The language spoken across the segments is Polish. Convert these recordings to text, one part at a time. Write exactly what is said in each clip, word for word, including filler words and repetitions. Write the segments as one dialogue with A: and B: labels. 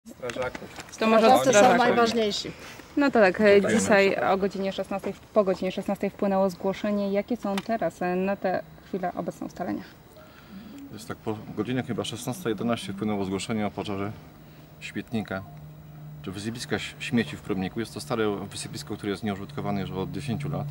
A: Strażaków.
B: To może od
C: Strażacy są
B: strażaków.
C: najważniejsi.
B: No to tak, dzisiaj o godzinie szesnastej, po godzinie szesnastej wpłynęło zgłoszenie. Jakie są teraz na tę chwilę obecne ustalenia?
D: Jest tak, po godzinie chyba szesnasta jedenaście wpłynęło zgłoszenie o pożarze śmietnika, czy wysypiska śmieci w Prudniku. Jest to stare wysypisko, które jest nieużytkowane już od dziesięciu lat.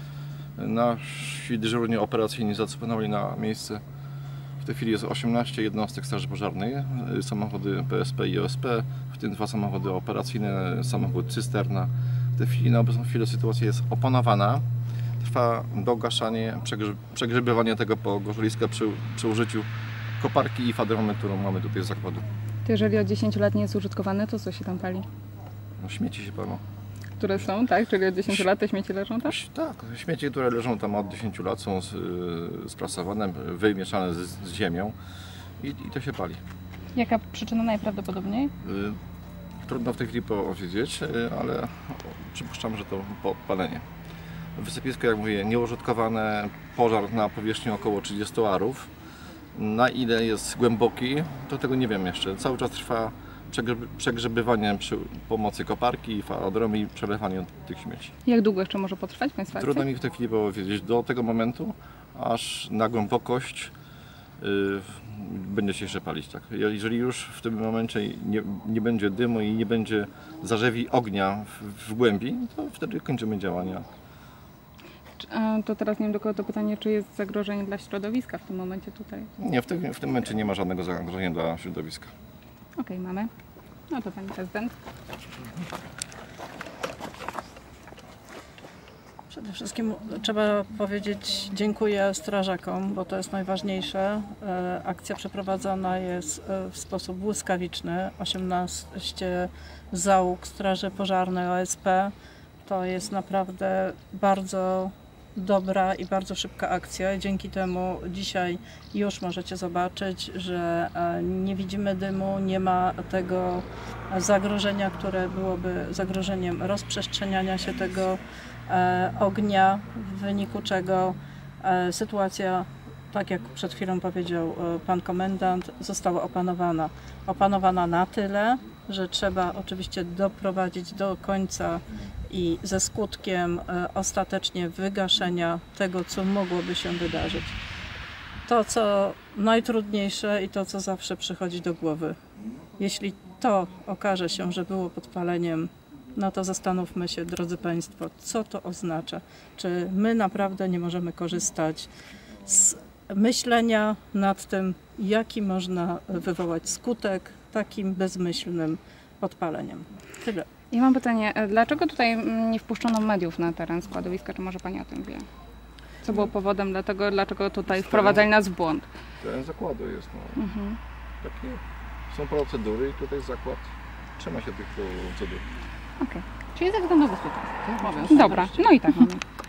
D: Nasi dyżurni operacyjni zapłynęli na miejsce. W tej chwili jest osiemnaście jednostek Straży Pożarnej, samochody P S P i O S P, w tym dwa samochody operacyjne, samochód cysterna. W tej chwili, na obecną chwilę sytuacja jest opanowana. Trwa dogaszanie, przegrzebywanie tego pogorzeliska przy, przy użyciu koparki i faderomy, którą mamy tutaj z zakładu.
B: To jeżeli od dziesięciu lat nie jest użytkowane, to co się tam pali?
D: No, śmieci się palą.
B: Które są, tak? Czyli od dziesięciu lat te śmieci leżą tam?
D: Tak, śmieci, które leżą tam od dziesięciu lat, są sprasowane, wymieszane z, z ziemią i, i to się pali.
B: Jaka przyczyna najprawdopodobniej?
D: Trudno w tej chwili powiedzieć, ale przypuszczam, że to podpalenie. Wysypisko, jak mówię, nieużytkowane, pożar na powierzchni około trzydziestu arów. Na ile jest głęboki, to tego nie wiem jeszcze. Cały czas trwa przegrzebywanie przy pomocy koparki i faderomy i przelewanie tych śmieci.
B: Jak długo jeszcze może potrwać Państwa akcja?
D: Trudno mi w tej chwili powiedzieć. Do tego momentu, aż na głębokość yy, będzie się jeszcze palić. Tak. Jeżeli już w tym momencie nie, nie będzie dymu i nie będzie zarzewi ognia w, w głębi, to wtedy kończymy działania.
B: To teraz nie wiem do kogo to pytanie, czy jest zagrożenie dla środowiska w tym momencie tutaj?
D: Nie, w tym, w tym momencie nie ma żadnego zagrożenia dla środowiska.
B: Okej, okay, mamy. No to Pani Prezydent.
C: Przede wszystkim trzeba powiedzieć dziękuję strażakom, bo to jest najważniejsze. Akcja przeprowadzona jest w sposób błyskawiczny. osiemnaście załóg Straży Pożarnej O S P. To jest naprawdę bardzo dobra i bardzo szybka akcja. Dzięki temu dzisiaj już możecie zobaczyć, że nie widzimy dymu, nie ma tego zagrożenia, które byłoby zagrożeniem rozprzestrzeniania się tego ognia, w wyniku czego sytuacja, tak jak przed chwilą powiedział pan komendant, została opanowana. Opanowana na tyle, że trzeba oczywiście doprowadzić do końca i ze skutkiem ostatecznie wygaszenia tego, co mogłoby się wydarzyć. To, co najtrudniejsze i to, co zawsze przychodzi do głowy. Jeśli to okaże się, że było podpaleniem, no to zastanówmy się, drodzy Państwo, co to oznacza. Czy my naprawdę nie możemy korzystać z myślenia nad tym, jaki można wywołać skutek takim bezmyślnym podpaleniem. Tyle.
B: Ja mam pytanie, dlaczego tutaj nie wpuszczono mediów na teren składowiska? Czy może Pani o tym wie? Co było powodem dla tego, dlaczego tutaj wprowadzali nas w błąd?
D: Teren zakładu jest. No. Mhm. Takie są procedury i tutaj zakład trzyma się tych procedur.
B: Okej. Okay. Czyli ze względu bezpieczeństwa. Dobra, no i tak mamy.